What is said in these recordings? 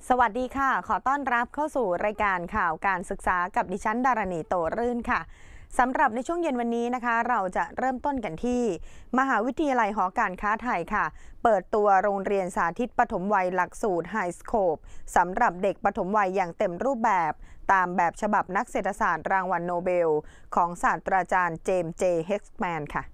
สวัสดีค่ะขอต้อนรับเข้าสู่รายการข่าวการศึกษากับดิฉันดารณีโตรื่นค่ะสำหรับในช่วงเย็นวันนี้นะคะเราจะเริ่มต้นกันที่มหาวิทยาลัยหอการค้าไทยค่ะเปิดตัวโรงเรียนสาธิตปฐมวัยหลักสูตรไฮสโคปสำหรับเด็กปฐมวัยอย่างเต็มรูปแบบตามแบบฉบับนักเศรษฐศาสตร์รางวัลโนเบลของศาสตราจารย์เจมส์เจเฮกแมนค่ะ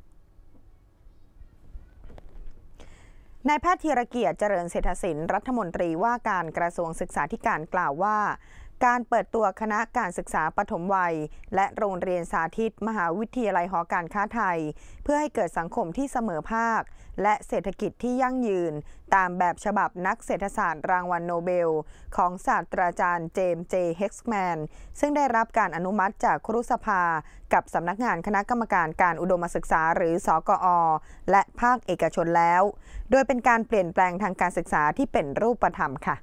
นายแพทย์ธีรเกียรติเจริญเศรษฐศิลป์รัฐมนตรีว่าการกระทรวงศึกษาธิการกล่าวว่าการเปิดตัวคณะการศึกษาปฐมวัยและโรงเรียนสาธิตมหาวิทยาลัยหอการค้าไทยเพื่อให้เกิดสังคมที่เสมอภาคและเศรษฐกิจที่ยั่งยืนตามแบบฉบับนักเศรษฐศาสตร์รางวัลโนเบลของศาสตราจารย์เจมส์เจเฮกแมนซึ่งได้รับการอนุมัติจากครุสภากับสำนักงานคณะกรรมการการอุดมศึกษาหรือสกอ.และภาคเอกชนแล้วโดยเป็นการเปลี่ยนแปลงทางการศึกษาที่เป็นรูปธรรมค่ะ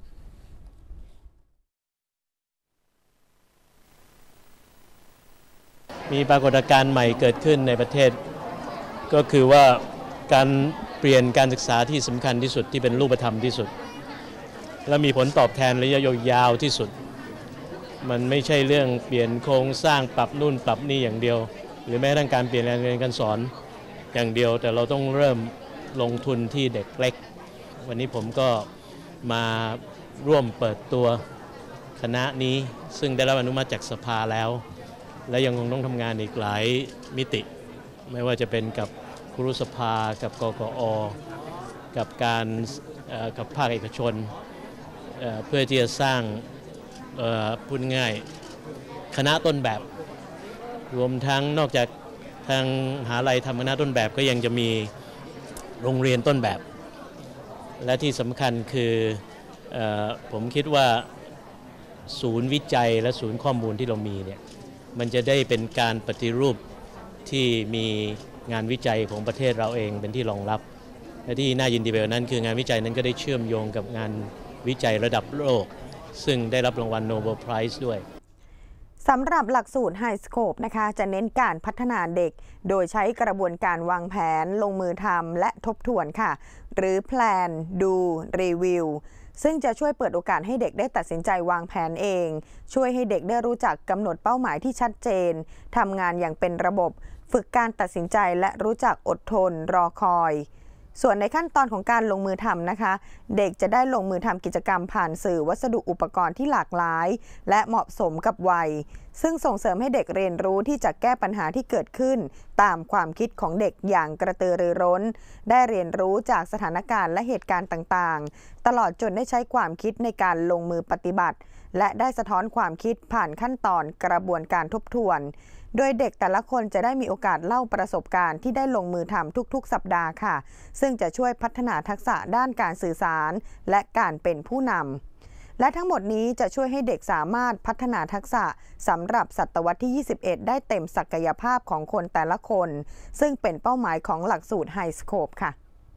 มีปรากฏการณ์ใหม่เกิดขึ้นในประเทศก็คือว่าการเปลี่ยนการศึกษาที่สำคัญที่สุดที่เป็นรูปธรรมที่สุดและมีผลตอบแทนระยะยาวที่สุดมันไม่ใช่เรื่องเปลี่ยนโครงสร้างปรับนู่นปรับนี่อย่างเดียวหรือแม้กระทั่งการเปลี่ยนการเรียนการสอนอย่างเดียวแต่เราต้องเริ่มลงทุนที่เด็กเล็กวันนี้ผมก็มาร่วมเปิดตัวคณะนี้ซึ่งได้รับอนุมัติจากสภาแล้วและยังคงต้องทำงานอีกหลายมิติไม่ว่าจะเป็นกับครุสภากับกกอ.กับการกับภาคเอกชนเพื่อที่จะสร้างพูดง่ายคณะต้นแบบรวมทั้งนอกจากทางมหาลัยทำคณะต้นแบบก็ยังจะมีโรงเรียนต้นแบบและที่สำคัญคือผมคิดว่าศูนย์วิจัยและศูนย์ข้อมูลที่เรามีเนี่ยมันจะได้เป็นการปฏิรูปที่มีงานวิจัยของประเทศเราเองเป็นที่รองรับและที่น่ายินดีไปกว่านั้นคืองานวิจัยนั้นก็ได้เชื่อมโยงกับงานวิจัยระดับโลกซึ่งได้รับรางวัลโนเบลไพรส์ด้วยสำหรับหลักสูตรไฮสโคปนะคะจะเน้นการพัฒนาเด็กโดยใช้กระบวนการวางแผนลงมือทำและทบทวนค่ะหรือ Plan Do Review ซึ่งจะช่วยเปิดโอกาสให้เด็กได้ตัดสินใจวางแผนเองช่วยให้เด็กได้รู้จักกำหนดเป้าหมายที่ชัดเจนทำงานอย่างเป็นระบบฝึกการตัดสินใจและรู้จักอดทนรอคอยส่วนในขั้นตอนของการลงมือทำนะคะเด็กจะได้ลงมือทำกิจกรรมผ่านสื่อวัสดุอุปกรณ์ที่หลากหลายและเหมาะสมกับวัยซึ่งส่งเสริมให้เด็กเรียนรู้ที่จะแก้ปัญหาที่เกิดขึ้นตามความคิดของเด็กอย่างกระตือรือร้นได้เรียนรู้จากสถานการณ์และเหตุการณ์ต่างๆตลอดจนได้ใช้ความคิดในการลงมือปฏิบัติและได้สะท้อนความคิดผ่านขั้นตอนกระบวนการทบทวนโดยเด็กแต่ละคนจะได้มีโอกาสเล่าประสบการณ์ที่ได้ลงมือทำทุกๆสัปดาห์ค่ะซึ่งจะช่วยพัฒนาทักษะด้านการสื่อสารและการเป็นผู้นำและทั้งหมดนี้จะช่วยให้เด็กสามารถพัฒนาทักษะสำหรับศตวรรษที่ 21 ได้เต็มศักยภาพของคนแต่ละคนซึ่งเป็นเป้าหมายของหลักสูตรไฮสโคปค่ะ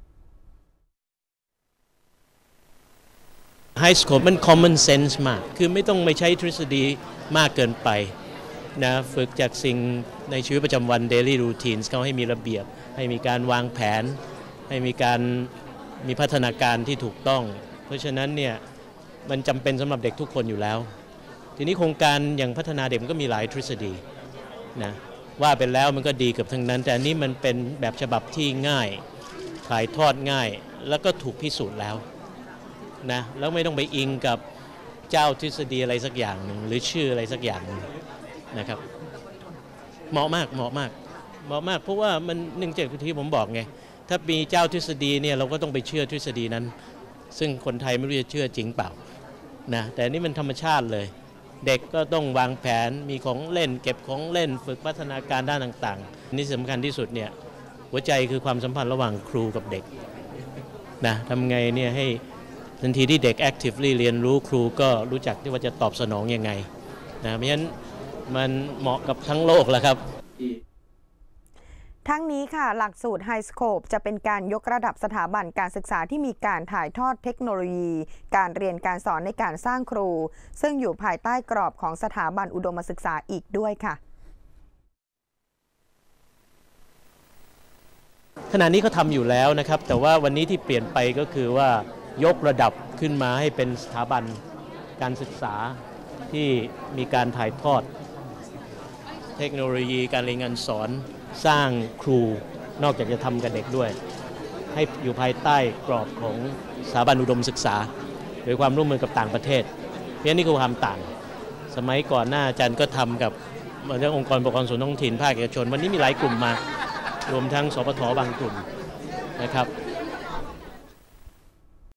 ไฮสโคปมัน common sense มากคือไม่ต้องไปใช้ทฤษฎีมากเกินไปนะฝึกจากสิ่งในชีวิตประจำวัน daily routines เขาให้มีระเบียบให้มีการวางแผนให้มีการมีพัฒนาการที่ถูกต้องเพราะฉะนั้นเนี่ยมันจำเป็นสำหรับเด็กทุกคนอยู่แล้วทีนี้โครงการอย่างพัฒนาเด็กมันก็มีหลายทฤษฎีนะว่าไปแล้วมันก็ดีกับทั้งนั้นแต่อันนี้มันเป็นแบบฉบับที่ง่ายถ่ายทอดง่ายแล้วก็ถูกพิสูจน์แล้วนะแล้วไม่ต้องไปอิงกับเจ้าทฤษฎีอะไรสักอย่างหนึ่งหรือชื่ออะไรสักอย่างนึงนะครับเหมาะมากเพราะว่ามันหนึ่งจากที่ผมบอกไงถ้ามีเจ้าทฤษฎีเนี่ยเราก็ต้องไปเชื่อทฤษฎีนั้นซึ่งคนไทยไม่รู้จะเชื่อจริงเปล่านะแต่นี่มันธรรมชาติเลยเด็กก็ต้องวางแผนมีของเล่นเก็บของเล่นฝึกพัฒนาการด้านต่างๆนี่สำคัญที่สุดเนี่ยหัวใจคือความสัมพันธ์ระหว่างครูกับเด็กนะทำไงเนี่ยให้ทันทีที่เด็ก actively เรียนรู้ครูก็รู้จักที่ว่าจะตอบสนองยังไงนะเพราะฉะนั้นมันเหมาะกับทั้งโลกแล้วครับทั้งนี้ค่ะหลักสูตรไฮสโคปจะเป็นการยกระดับสถาบันการศึกษาที่มีการถ่ายทอดเทคโนโลยีการเรียนการสอนในการสร้างครูซึ่งอยู่ภายใต้กรอบของสถาบันอุดมศึกษาอีกด้วยค่ะขณะนี้เขาทำอยู่แล้วนะครับแต่ว่าวันนี้ที่เปลี่ยนไปก็คือว่ายกระดับขึ้นมาให้เป็นสถาบันการศึกษาที่มีการถ่ายทอดเทคโนโลยีการเรียนการสอนสร้างครูนอกจากจะทำกับเด็กด้วยให้อยู่ภายใต้กรอบของสถาบันอุดมศึกษาโดยความร่วมมือกับต่างประเทศเพราะนี่คือความต่างสมัยก่อนหน้าอาจารย์ก็ทำกับเรื่ององค์กรปกครองส่วนท้องถิ่นภาคเอกชนวันนี้มีหลายกลุ่มมารวมทั้งสปท.บางกลุ่มนะครับ